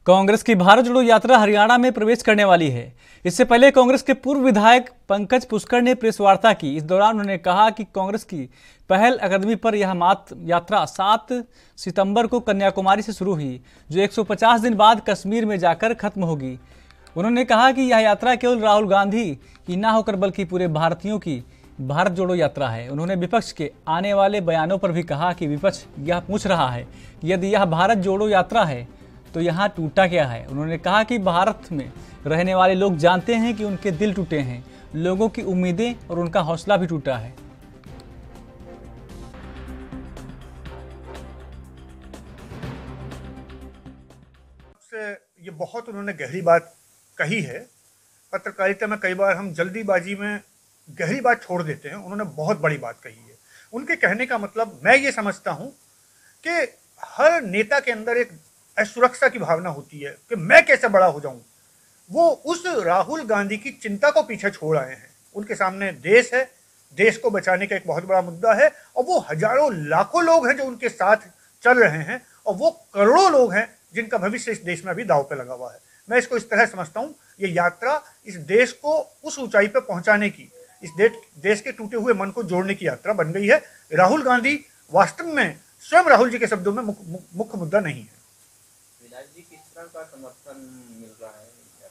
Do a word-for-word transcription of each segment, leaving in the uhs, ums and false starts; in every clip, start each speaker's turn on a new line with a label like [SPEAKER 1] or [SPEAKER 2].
[SPEAKER 1] कांग्रेस की भारत जोड़ो यात्रा हरियाणा में प्रवेश करने वाली है। इससे पहले कांग्रेस के पूर्व विधायक पंकज पुष्कर ने प्रेस वार्ता की। इस दौरान उन्होंने कहा कि कांग्रेस की पहल अकादमी पर यह मात यात्रा सात सितंबर को कन्याकुमारी से शुरू हुई, जो एक सौ पचास दिन बाद कश्मीर में जाकर खत्म होगी। उन्होंने कहा कि यह यात्रा केवल राहुल गांधी की न होकर बल्कि पूरे भारतीयों की भारत जोड़ो यात्रा है। उन्होंने विपक्ष के आने वाले बयानों पर भी कहा कि विपक्ष यह पूछ रहा है कि यदि यह भारत जोड़ो यात्रा है तो यहाँ टूटा क्या है। उन्होंने कहा कि भारत में रहने वाले लोग जानते हैं कि उनके दिल टूटे हैं, लोगों की उम्मीदें और उनका हौसला भी टूटा है।
[SPEAKER 2] से ये बहुत उन्होंने गहरी बात कही है। पत्रकारिता में कई बार हम जल्दीबाजी में गहरी बात छोड़ देते हैं। उन्होंने बहुत बड़ी बात कही है। उनके कहने का मतलब मैं ये समझता हूं कि हर नेता के अंदर एक असुरक्षा की भावना होती है कि मैं कैसे बड़ा हो जाऊं। वो उस राहुल गांधी की चिंता को पीछे छोड़ आए हैं। उनके सामने देश है, देश को बचाने का एक बहुत बड़ा मुद्दा है, और वो हजारों लाखों लोग हैं जो उनके साथ चल रहे हैं, और वो करोड़ों लोग हैं जिनका भविष्य इस देश में अभी दांव पे लगा हुआ है। मैं इसको इस तरह समझता हूं, ये यात्रा इस देश को उस ऊंचाई पे पहुंचाने की, इस देश देश के टूटे हुए मन को जोड़ने की यात्रा बन गई है। राहुल गांधी वास्तव में स्वयं राहुल जी के शब्दों में मुख्य मुख्य मुद्दा नहीं है।
[SPEAKER 3] जी किस तरह का समर्थन मिल रहा है?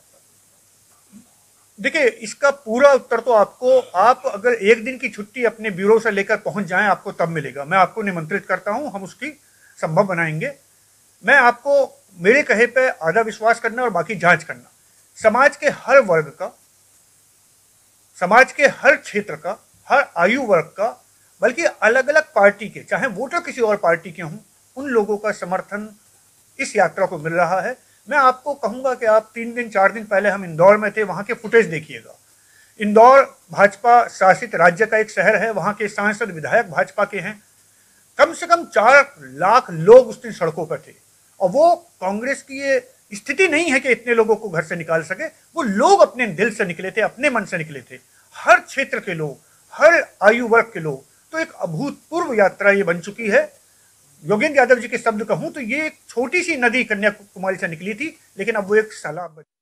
[SPEAKER 2] देखिए, इसका पूरा उत्तर तो आपको, आप अगर एक दिन की छुट्टी अपने ब्यूरो से लेकर पहुंच जाएं, आपको तब मिलेगा। मैं आपको निमंत्रित करता हूं, हम उसकी संभव बनाएंगे। मैं आपको मेरे कहे पे आधा विश्वास करना और बाकी जांच करना। समाज के हर वर्ग का, समाज के हर क्षेत्र का, हर आयु वर्ग का, बल्कि अलग अलग पार्टी के, चाहे वोटर किसी और पार्टी के हों, उन लोगों का समर्थन इस यात्रा को मिल रहा है। मैं आपको कहूंगा कि आप तीन दिन चार दिन पहले हम इंदौर में थे, वहां के फुटेज देखिएगा। इंदौर भाजपा शासित राज्य का एक शहर है, वहां के सांसद विधायक भाजपा के हैं। कम से कम चार लाख लोग उस दिन सड़कों पर थे, और वो कांग्रेस की ये स्थिति नहीं है कि इतने लोगों को घर से निकाल सके। वो लोग अपने दिल से निकले थे, अपने मन से निकले थे, हर क्षेत्र के लोग, हर आयु वर्ग के लोग। तो एक अभूतपूर्व यात्रा ये बन चुकी है। योगेंद्र यादव जी के शब्द कहूं तो ये एक छोटी सी नदी कन्याकुमारी से निकली थी, लेकिन अब वो एक सैलाब